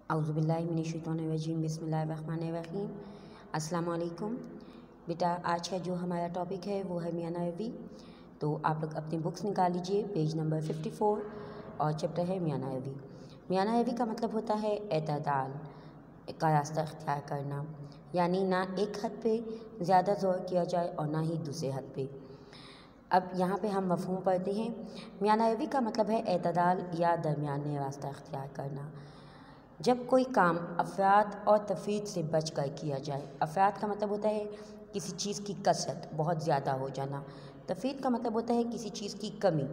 औज़ुबिल्लाहिमिनश्शैतानिर्रजीम बिस्मिल्लाहिर्रहमानिर्रहीम। अस्सलाम वालेकुम। बेटा, आज का जो हमारा टॉपिक है वो है मियाँ नबवी। तो आप लोग अपनी बुक्स निकाल लीजिए, पेज नंबर 54 और चैप्टर है मियाँ नबवी। मियाँ नबवी का मतलब होता है एतदाल का रास्ता इख्तियार करना, यानी ना एक हद पे ज़्यादा ज़ोर किया जाए और ना ही दूसरे हद पे। अब यहाँ पे हम मफ़हूम पढ़ते हैं। मियाँ नबवी का मतलब है एतदाल या दरमियाने रास्ता इख्तियार करना। जब कोई काम अफरात और तफरीत से बच कर किया जाए। अफरात का मतलब होता है किसी चीज़ की कसरत बहुत ज़्यादा हो जाना, तफरीत का मतलब होता है किसी चीज़ की कमी,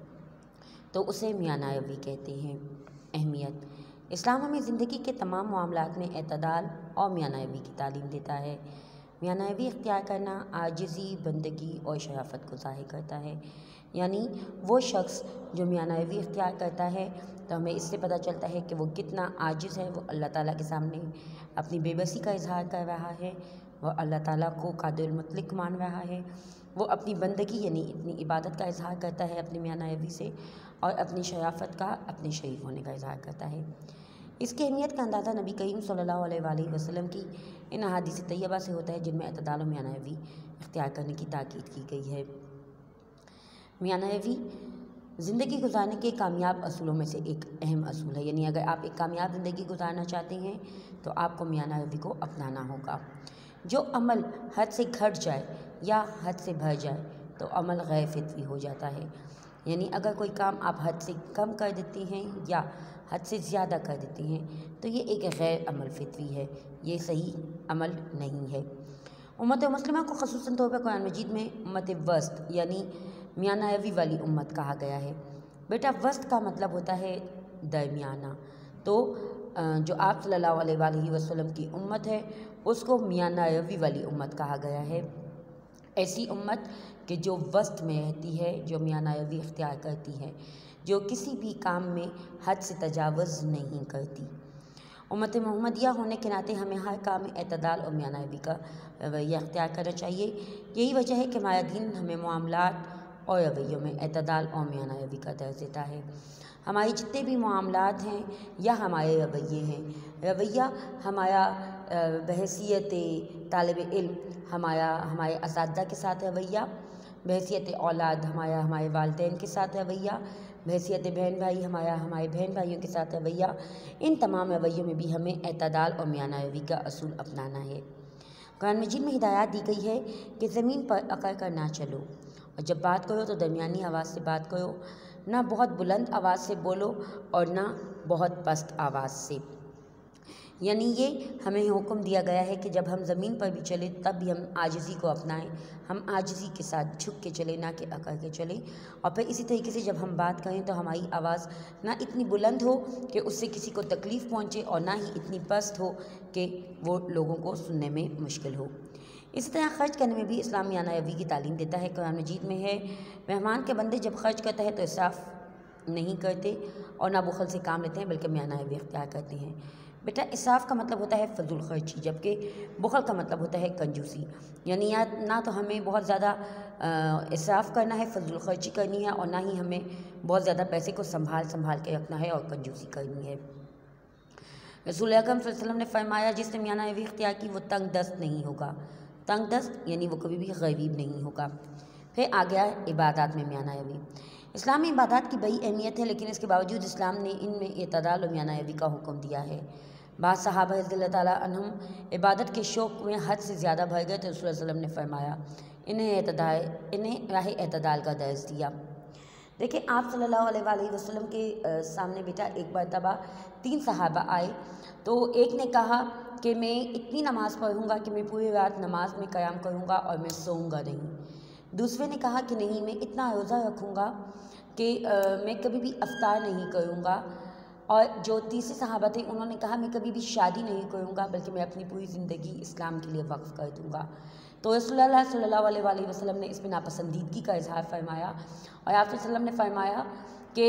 तो उसे मियाँ नबवी कहते हैं। अहमियत: इस्लाम हमें ज़िंदगी के तमाम मामलात में एतदाल और मियाँ नबवी की तालीम देता है। मियाँ नबवी इख्तियार करना आजिज़ी, बंदगी और शराफत को ज़ाहिर करता है। यानी वो शख्स जो मियाँ नबवी इख्तियार करता है तो हमें इससे पता चलता है कि वो कितना आजिज़ है। वो अल्लाह ताला के सामने अपनी बेबसी का इजहार कर रहा है, वह अल्लाह ताला को कादिर मुतलक मान रहा है। वो अपनी बंदगी यानी इतनी इबादत का इजहार करता है अपने मियाँ नबवी से, और अपनी शराफत का, अपने शरीफ होने का इजहार करता है। इसकी अहमियत का अंदाज़ा नबी करीम सल्लल्लाहु अलैहि वसल्लम की इन अहादीस तैयबा से होता है जिनमें एतदाल और मियाँ नबवी इख्तियार करने की ताकीद की गई है। मियाँ नबवी ज़िंदगी गुजारने के कामयाब असूलों में से एक अहम असूल है। यानी अगर आप एक कामयाब ज़िंदगी गुजारना चाहते हैं तो आपको मियाँ नबवी को अपनाना होगा। जो अमल हद से घट जाए या हद से भर जाए तो अमल गैर फितरी हो जाता है। यानी अगर कोई काम आप हद से कम कर देती हैं या हद से ज़्यादा कर देती हैं तो ये एक गैर अमल फितरी है, ये सही अमल नहीं है। उम्मत मुस्लिमा को ख़ुसूसन तौर पर कुरान मजीद में उम्मत वस्त यानी मियाँ नबवी वाली उम्मत कहा गया है। बेटा, वस्त का मतलब होता है दरमियाना। तो जो आप सल्लल्लाहु अलैहि वसल्लम की उम्मत है उसको मियाँ नबवी वाली उम्मत कहा गया है। ऐसी उम्मत कि जो वस्त में रहती है, जो मियाँ नबवी इख्तियार करती है, जो किसी भी काम में हद से तजावुज़ नहीं करती। उम्मत मोहम्मदिया होने के नाते हमें हर काम में एतदाल और मियाँ नबवी का रवैया इख्तियार करना चाहिए। यही वजह है कि हमारा दीन हमें मामलात और रवैयों में एतदाल और मियाँ नबवी का दर्ज देता है। हमारे जितने भी मामलात हैं या हमारे रवैये हैं, रवैया हमारा बहैसियत तालिब इल्म हमारे असातिज़ा के साथ रवैया, बहैसियत औलाद हमारे वालिदैन के साथ रवैया, बहैसियत बहन भाई हमारे बहन भाइयों के साथ रवैया, इन तमाम रवैयों में भी हमें एतदाल और मियाँ नबवी का असूल अपनाना है। कुरान मजीद में हिदायत दी गई है कि ज़मीन पर अकड़ कर ना चलो, और जब बात करो तो दरमियानी आवाज़ से बात करो, ना बहुत बुलंद आवाज़ से बोलो और ना बहुत पस्त आवाज़ से। यानी ये हमें हुक्म दिया गया है कि जब हम ज़मीन पर भी चले तब भी हम आजिज़ी को अपनाएं, हम आजिज़ी के साथ झुक के चले, ना कि अकड़ के चले। और फिर इसी तरीके से जब हम बात करें तो हमारी आवाज़ ना इतनी बुलंद हो कि उससे किसी को तकलीफ़ पहुँचे और ना ही इतनी पस्त हो कि वो लोगों को सुनने में मुश्किल हो। इसी तरह ख़र्च करने में भी इस्लाम मियाँ नबवी की तालीम देता है। कुरान मजीद में है, मेहमान के बंदे जब खर्च करते हैं तो इसराफ़ नहीं करते और ना बुखल से काम लेते हैं बल्कि मियाँ नबवी इख्तियार करते हैं। बेटा, इसराफ़ का मतलब होता है फजूल खर्ची, जबकि बुखल का मतलब होता है कंजूसी। यानी ना तो हमें बहुत ज़्यादा इसराफ़ करना है, फजूल खर्ची करनी है, और ना ही हमें बहुत ज़्यादा पैसे को संभाल के रखना है और कंजूसी करनी है। रसूल अकरम सल्लल्लाहु अलैहि वसल्लम ने फरमाया, जिसने मियाँ नबवी इख्तियार की वो तंग दस्त नहीं होगा। तंग दस्त यानी वो कभी भी गरीब नहीं होगा। फिर आ गया इबादत में मियाँ नबवी। इस्लाम में इबादत की बड़ी अहमियत है, लेकिन इसके बावजूद इस्लाम ने इनमें एतदाल और मियाँ नबवी का हुक्म दिया है। बाद सहाबा रज़ियल्लाहु ताला अन्हुम इबादत के शौक़ में हद से ज़्यादा भर गए तो रसूल सल्लल्लाहु अलैहि वसल्लम ने फरमाया, इन्हें राह एतदाल का दर्ज दिया। देखिए, आप सल्लल्लाहु अलैहि वसल्लम के सामने बेटा एक मरतबा 3 सहाबा आए। तो एक ने कहा कि मैं इतनी नमाज़ पढ़ूँगा कि मैं पूरी रात नमाज में क़याम करूँगा और मैं सोऊंगा नहीं। दूसरे ने कहा कि नहीं, मैं इतना रोज़ा रखूँगा कि मैं कभी भी अफ्तार नहीं करूँगा। और जो तीसरे सहाबा थे उन्होंने कहा, मैं कभी भी शादी नहीं करूँगा बल्कि मैं अपनी पूरी ज़िंदगी इस्लाम के लिए वक्फ़ कर दूँगा। तो रसूलुल्लाह सल्लल्लाहु अलैहि वसल्लम ने इस पर नापसंदीदगी का इजहार फरमाया और आप वसल्लम ने फरमाया कि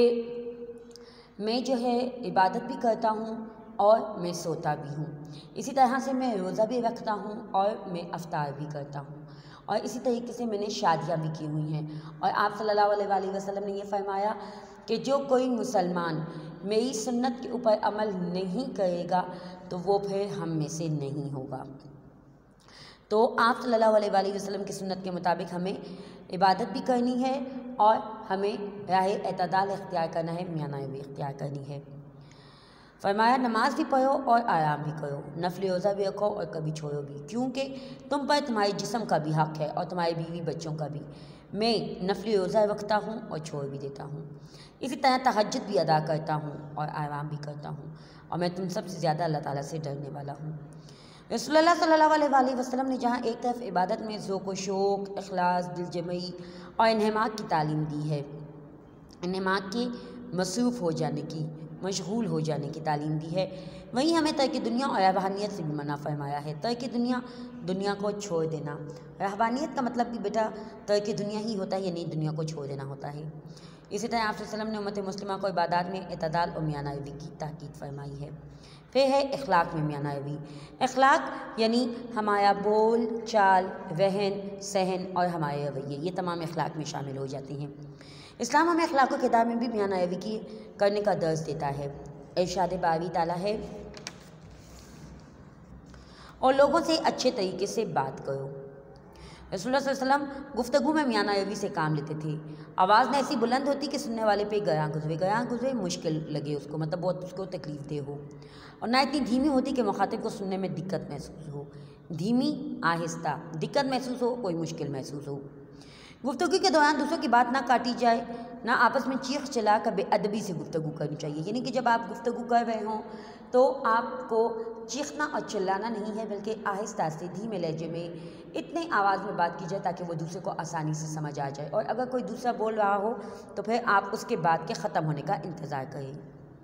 मैं जो है इबादत भी करता हूँ और मैं सोता भी हूँ। इसी तरह से मैं रोज़ा भी रखता हूँ और मैं अफ्तार भी करता हूँ, और इसी तरीके से मैंने शादियाँ भी की हुई हैं। और आप सल्लल्लाहु अलैहि वसल्लम ने ये फरमाया कि जो कोई मुसलमान मेरी सुन्नत के ऊपर अमल नहीं करेगा तो वो फिर हम में से नहीं होगा। तो आप सल्लल्लाहु अलैहि वसल्लम की सुन्नत के मुताबिक हमें इबादत भी करनी है और हमें राह एतदाल इख्तियार करना है, मियाना भी इख्तियार करनी है। फरमाया नमाज भी पढ़ो और आराम भी करो, नफल रोज़ा भी रखो और कभी छोड़ो भी, क्योंकि तुम पर तुम्हारे जिस्म का भी हक़ है और तुम्हारी बीवी बच्चों का भी। मैं नफल रोज़ा रखता हूँ और छोड़ भी देता हूँ। इसी तरह तहज्जुद भी अदा करता हूँ और आराम भी करता हूँ और मैं तुम सबसे ज़्यादा अल्लाह ताला से डरने वाला हूँ। रसूलुल्लाह सल्लल्लाहु अलैहि वसल्लम ने जहाँ एक तरफ इबादत में ज़ौक़ व शौक़, इखलास, दिलजमई और इन्हमाक की तालीम दी है, इन्हमाक के मसरूफ़ हो जाने की, मशगूल हो जाने की तालीम दी है, वहीं हमें तर्क दुनिया और रहबानियत से भी मना फरमाया है। तर्क दुनिया, दुनिया को छोड़ देना। रहबानियत का मतलब भी बेटा तर्क दुनिया ही होता है, यानी दुनिया को छोड़ देना होता है। इसी तरह आप सल्लल्लाहु अलैहि वसल्लम ने उम्मत मुस्लिमा को इबादत में एतदाल और मियाना रवी की ताकीद फरमाई है। फिर है इखलाक में मियाना रवी। इखलाक यानी हमारा बोल चाल, रहन सहन और हमारे रवैये, ये तमाम इखलाक में शामिल हो जाते हैं। इस्लाम हमें अखलाक व किताब में भी मियाना रवी की करने का दर्ज देता है। इरशाद बारी ताला है, और लोगों से अच्छे तरीके से बात करो। रसूलुल्लाह सल्लल्लाहु अलैहि वसल्लम गुफ्तगू में मियाना रवी से काम लेते थे। आवाज़ न ऐसी बुलंद होती कि सुनने वाले पे गया गुजरे मुश्किल लगे उसको, मतलब बहुत उसको तकलीफ दे हो, और ना इतनी धीमी होती कि मुखातिब को सुनने में दिक्कत महसूस हो। धीमी, आहिस्ता, दिक्कत महसूस हो, कोई मुश्किल महसूस हो। गुफ्तगू के दौरान दूसरों की बात ना काटी जाए, ना आपस में चीख चिल्ला कर बेअदबी से गुफ्तगू करनी चाहिए। यानी कि जब आप गुफ्तगू कर रहे हों तो आपको चीखना और चिल्लाना नहीं है, बल्कि आहिस्ता से धीमे लहजे में इतने आवाज़ में बात की जाए ताकि वो दूसरे को आसानी से समझ आ जाए, और अगर कोई दूसरा बोल रहा हो तो फिर आप उसके बात के ख़त्म होने का इंतज़ार करें।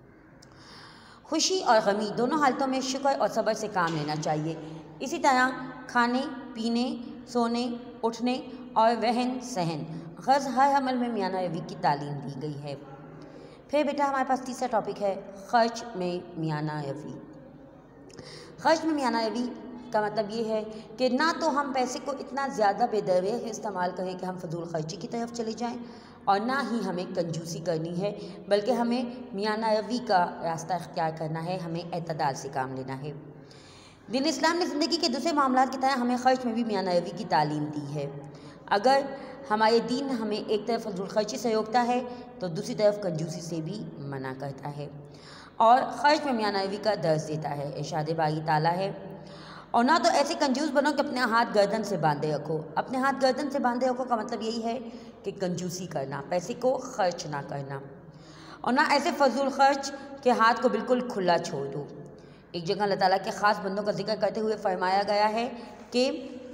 खुशी और गमी दोनों हालतों में शुक्र और सब्र से काम लेना चाहिए। इसी तरह खाने पीने, सोने, उठने और रहन सहन, ग़र्ज़ हर अमल में मियाना रवी की तालीम दी गई है। फिर बेटा हमारे पास तीसरा टॉपिक है ख़र्च में मियाना रवी। ख़र्च में मियाना रवी का मतलब ये है कि ना तो हम पैसे को इतना ज़्यादा बेदरवेह इस्तेमाल करें कि हम फजूल खर्ची की तरफ चले जाएं, और ना ही हमें कंजूसी करनी है, बल्कि हमें मियाना रवी का रास्ता इख्तियार करना है, हमें एतदाल से काम लेना है। दीन इस्लाम ने ज़िंदगी के दूसरे मामलात की तरह हमें ख़र्च में भी मियाना रवी की तालीम दी है। अगर हमारे दीन हमें एक तरफ फजूल खर्ची से रोकता है तो दूसरी तरफ कंजूसी से भी मना करता है, और ख़र्च में मियाना रवी का दर्ज देता है। इरशाद बारी ताला है, और ना तो ऐसे कंजूस बनो कि अपने हाथ गर्दन से बांधे रखो। अपने हाथ गर्दन से बांधे रखो का मतलब यही है कि कंजूसी करना, पैसे को खर्च ना करना, और ना ऐसे फजूल खर्च के हाथ को बिल्कुल खुला छोड़ दो। एक जगह अल्लाह ताला के ख़ास बंदों का जिक्र करते हुए फरमाया गया है कि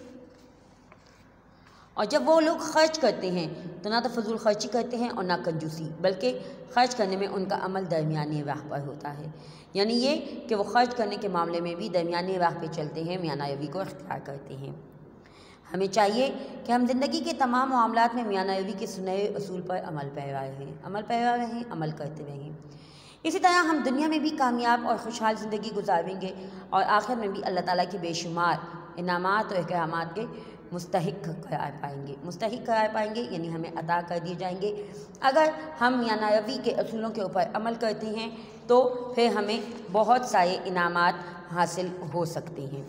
और जब वो लोग खर्च करते हैं तो ना तो फजूल खर्ची करते हैं और ना कंजूसी, बल्कि खर्च करने में उनका अमल दरमियानी राह पर होता है। यानी ये कि वो खर्च करने के मामले में भी दरमियानी राह पे चलते हैं, मियाना रवी को इख्तियार करते हैं। हमें चाहिए कि हम ज़िंदगी के तमाम मामलात में मियाना रवी के सुनहरे असूल पर अमल पैरा रहें, अमल करते रहें। इसी तरह हम दुनिया में भी कामयाब और खुशहाल ज़िंदगी गुजारेंगे और आखिर में भी अल्लाह ताला के बेशुमार इनामात और इकरामात के मुस्तहिक करार पाएंगे, यानी हमें अता कर दिए जाएंगे। अगर हम मियाना रवी के असूलों के ऊपर अमल करते हैं तो फिर हमें बहुत सारे इनामात हासिल हो सकते हैं।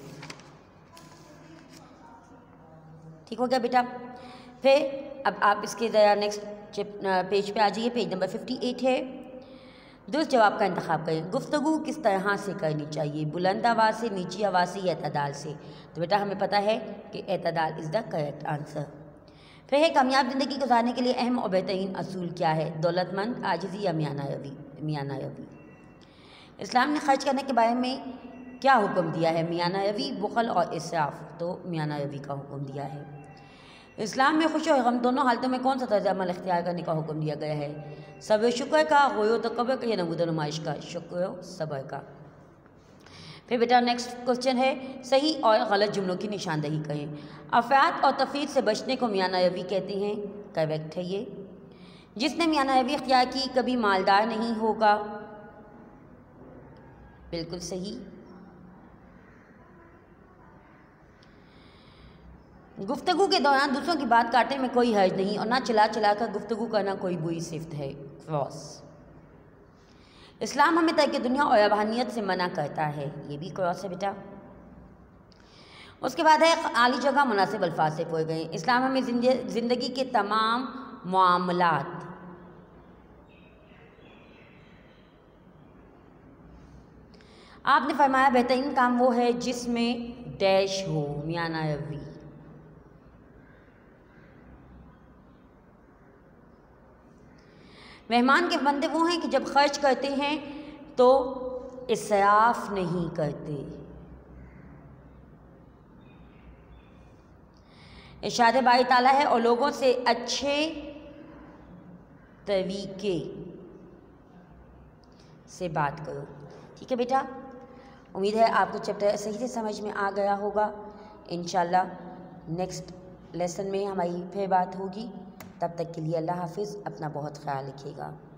ठीक हो गया बेटा। फिर अब आप इसके ज़रा नेक्स्ट पेज पे आ जाइए, पेज नंबर 58 है। दुरुस्त जवाब का इंतखाब करें। गुफ्तगू किस तरह से करनी चाहिए, बुलंद आवाज़ से, नीची आवाज़ से या एतदाल से? तो बेटा हमें पता है कि एतदाल इज़ द करेक्ट आंसर। फिर है कामयाब ज़िंदगी गुजारने के लिए अहम और बेहतरीन असूल क्या है, दौलतमंद, आजिज़ी या मियाना रवी? इस्लाम ने खर्च करने के बारे में क्या हुक्म दिया है, मियाना रवी, बुखल और इसराफ? तो मियाना रवी का हुक्म दिया है। इस्लाम में खुशी और गम दोनों हालतों में कौन सा तर्ज अमल इख्तियार करने का हुक्म दिया गया है, सब्र शुक्र का, गोयो तकब्बुर का या नमूद नुमाइश का? शुक्र सब्र का। फिर बेटा नेक्स्ट क्वेश्चन है सही और गलत जुमलों की निशानदही करें। अफराद और तफरीद से बचने को मियाना रवी कहते हैं, करेक्ट है ये। जिसने मियाना रवी इख्तियार की कभी मालदार नहीं होगा, बिल्कुल सही। गुफ्तगू के दौरान दूसरों की बात काटने में कोई हर्ज नहीं और ना चिल्ला चिल्ला कर गुफ्तगू करना कोई बुरी सिफ्त है, क्रॉस। इस्लाम हमें तरक दुनिया और रूहानियत से मना करता है, ये भी क्रॉस है बेटा। उसके बाद है आली जगह मुनासिब अल्फाज से पढ़ गए। इस्लाम हमें ज़िंदगी के तमाम मामलात आपने फरमाया बेहतरीन काम वो है जिसमें डैश हो, मियां नबवी। मेहमान के बंदे वो हैं कि जब खर्च करते हैं तो इसराफ नहीं करते। इरशाद बारी ताला है और लोगों से अच्छे तरीके से बात करो। ठीक है बेटा, उम्मीद है आपको चैप्टर सही से समझ में आ गया होगा। इंशाल्लाह नेक्स्ट लेसन में हमारी फिर बात होगी। तब तक के लिए अल्लाह हाफिज़, अपना बहुत ख्याल रखिएगा।